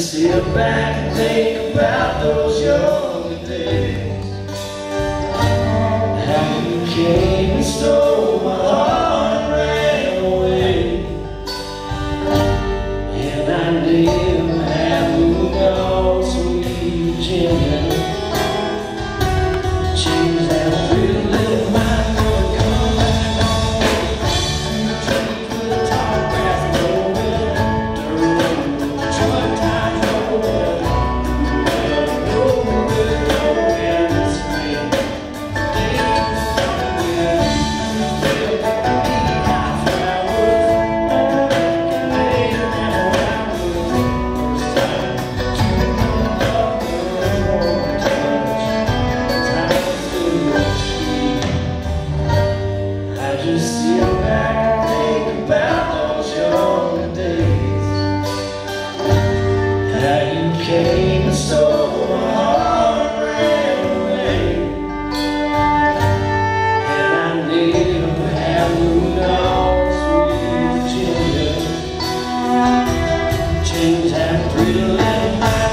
sit back and think about those young days. How you came and stole my heart and ran away. And I didn't have moved on, sweet Virginia. Change that pretty little mind, gonna come back home. Take the tall grass nowhere, dirt truck tires nowhere. Well, nowhere, nowhere in the spring. Days somewhere, feel like the high flowers, and they never flowers. First time to love girl, I just sit back and think about those young days. How you came and stole my heart and ran away. And I never have moved on, sweet Virginia. Change that pretty little mind.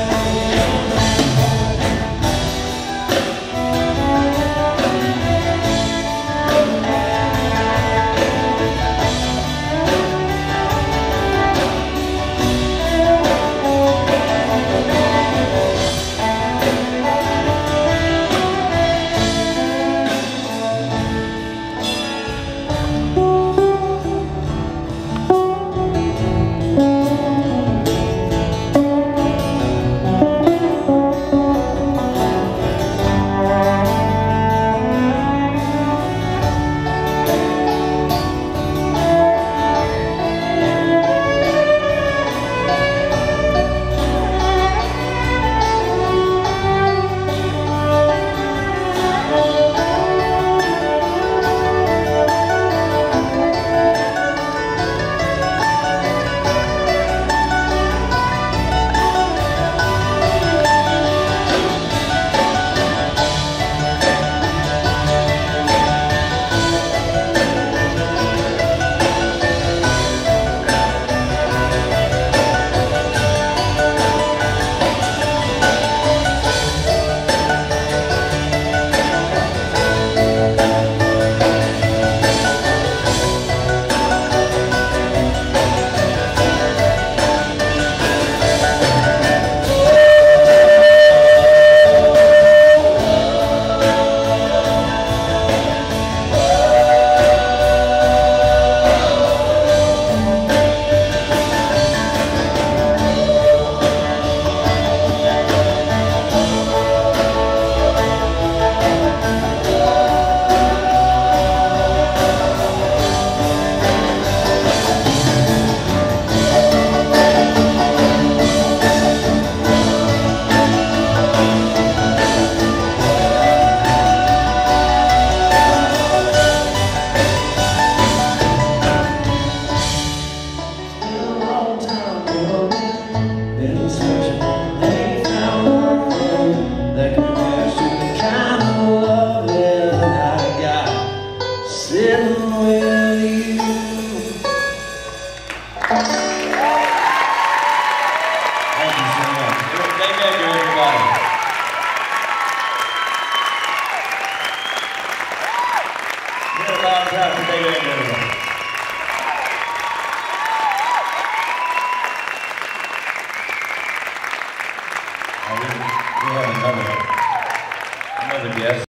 We're about to have a day, everybody.